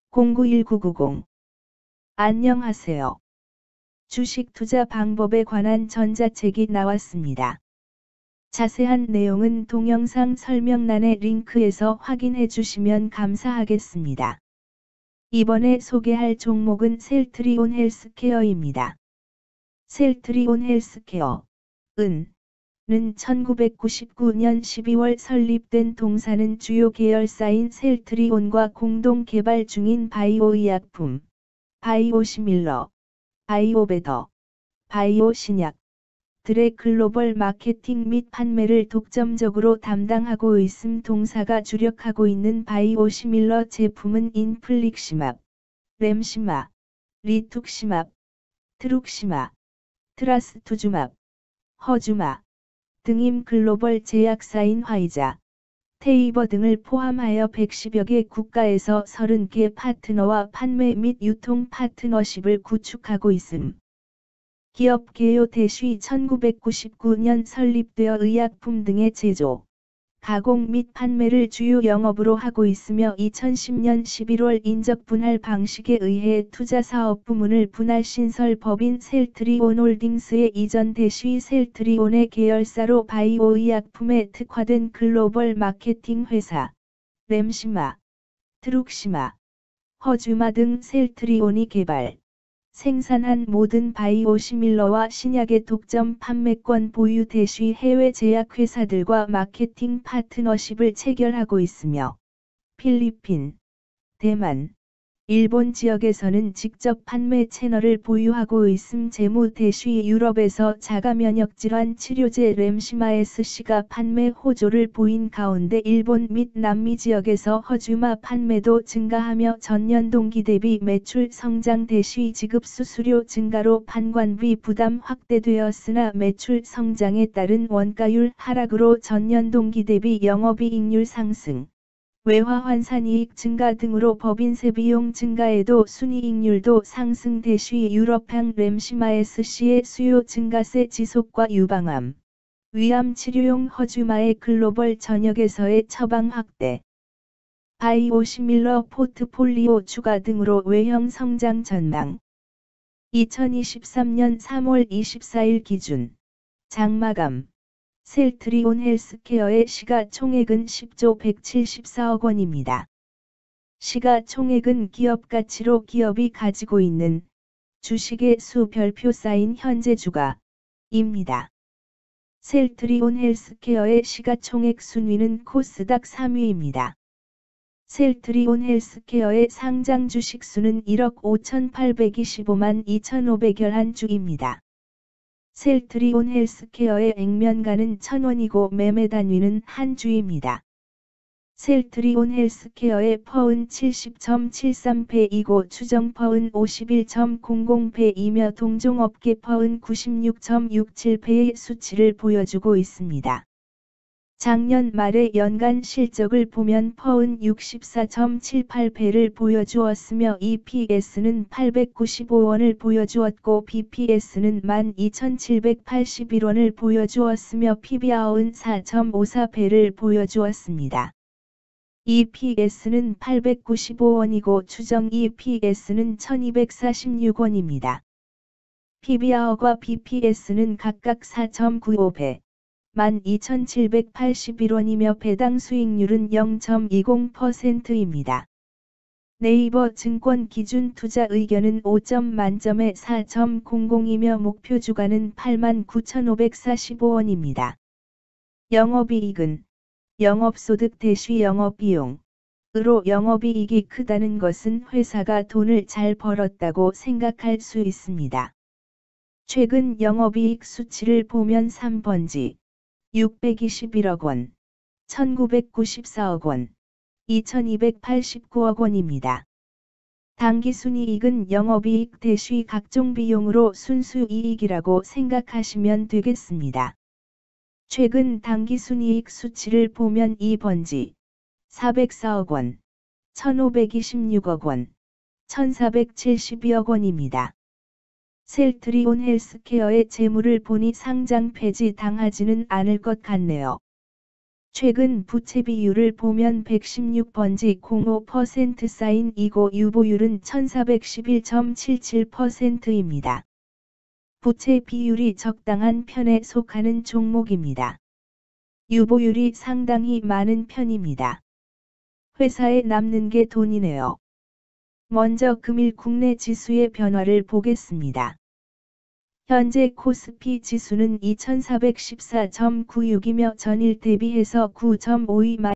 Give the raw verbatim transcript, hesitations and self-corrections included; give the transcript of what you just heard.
공구일구구공. 안녕하세요. 주식 투자 방법에 관한 전자책이 나왔습니다. 자세한 내용은 동영상 설명란의 링크에서 확인해 주시면 감사하겠습니다. 이번에 소개할 종목은 셀트리온 헬스케어입니다. 셀트리온 헬스케어, 은, 는 천구백구십구 년 십이월 설립된 동사는 주요 계열사인 셀트리온과 공동 개발 중인 바이오 의약품, 바이오시밀러, 바이오베더, 바이오 신약, 들의 글로벌 마케팅 및 판매를 독점적으로 담당하고 있음. 동사가 주력하고 있는 바이오시밀러 제품은 인플릭시맙, 램시마, 리툭시맙, 트룩시마, 트라스투주맙, 허주마 등임. 글로벌 제약사인 화이자, 테이버 등을 포함하여 백십여 개 국가에서 서른 개 파트너와 판매 및 유통 파트너십을 구축하고 있음. 기업 개요 대시 천구백구십구 년 설립되어 의약품 등의 제조, 가공 및 판매를 주요 영업으로 하고 있으며 이천십 년 십일월 인적 분할 방식에 의해 투자사업 부문을 분할 신설 법인 셀트리온 홀딩스에 이전. 대시 셀트리온의 계열사로 바이오 의약품에 특화된 글로벌 마케팅 회사, 램시마, 트룩시마, 허주마 등 셀트리온이 개발, 생산한 모든 바이오시밀러와 신약의 독점 판매권 보유. 대시 해외 제약회사들과 마케팅 파트너십을 체결하고 있으며 필리핀, 대만, 일본 지역에서는 직접 판매 채널을 보유하고 있음. 재무. 대시 유럽에서 자가면역질환 치료제 램시마에스씨가 판매 호조를 보인 가운데 일본 및 남미 지역에서 허주마 판매도 증가하며 전년 동기 대비 매출 성장. 대시 지급 수수료 증가로 판관비 부담 확대되었으나 매출 성장에 따른 원가율 하락으로 전년 동기 대비 영업이익률 상승, 외화 환산이익 증가 등으로 법인세 비용 증가에도 순이익률도 상승. 대시 유럽향 램시마에스씨의 수요 증가세 지속과 유방암, 위암 치료용 허주마의 글로벌 전역에서의 처방 확대, 바이오시밀러 포트폴리오 추가 등으로 외형 성장 전망. 이천이십삼 년 삼월 이십사일 기준 장마감 셀트리온 헬스케어의 시가총액은 십조 백칠십사억 원입니다. 시가총액은 기업 가치로 기업이 가지고 있는 주식의 수 별표 쌓인 현재 주가입니다. 셀트리온 헬스케어의 시가총액 순위는 코스닥 삼 위입니다. 셀트리온 헬스케어의 상장 주식 수는 일억 오천팔백이십오만 이천오백십일 주입니다. 셀트리온 헬스케어의 액면가는 천 원이고 매매 단위는 한 주입니다. 셀트리온 헬스케어의 퍼은 칠십 점 칠삼 배이고 추정 퍼은 오십일 점 공공 배이며 동종업계 퍼은 구십육 점 육칠 배의 수치를 보여주고 있습니다. 작년 말의 연간 실적을 보면 퍼은 육십사 점 칠팔 배를 보여주었으며 이피에스는 팔백구십오 원을 보여주었고 비피에스는 만 이천칠백팔십일 원을 보여주었으며 피비알은 사 점 오사 배를 보여주었습니다. 이피에스는 팔백구십오 원이고 추정 이피에스는 천이백사십육 원입니다. 피비알과 비피에스는 각각 사 점 구오 배, 만 이천칠백팔십일 원이며 배당 수익률은 영 점 이공 퍼센트입니다. 네이버 증권 기준 투자 의견은 오 점 만점에 사 점 공공이며 목표 주가는 팔만 구천오백사십오 원입니다. 영업이익은 영업소득 대시 영업비용 으로 영업이익이 크다는 것은 회사가 돈을 잘 벌었다고 생각할 수 있습니다. 최근 영업이익 수치를 보면 삼 번지 육백이십일억 원, 천구백구십사억 원, 이천이백팔십구억 원입니다. 당기순이익은 영업이익 대시 각종 비용으로 순수이익이라고 생각하시면 되겠습니다. 최근 당기순이익 수치를 보면 이 번지 사백사억 원, 천오백이십육억 원, 천사백칠십이억 원입니다. 셀트리온 헬스케어의 재물을 보니 상장 폐지 당하지는 않을 것 같네요. 최근 부채 비율을 보면 백십육 번지 공오 퍼센트 사인이고 유보율은 천사백십일 점 칠칠 퍼센트입니다. 부채 비율이 적당한 편에 속하는 종목입니다. 유보율이 상당히 많은 편입니다. 회사에 남는 게 돈이네요. 먼저 금일 국내 지수의 변화를 보겠습니다. 현재 코스피 지수는 이천사백십사 점 구육이며 전일 대비해서 구 점 오이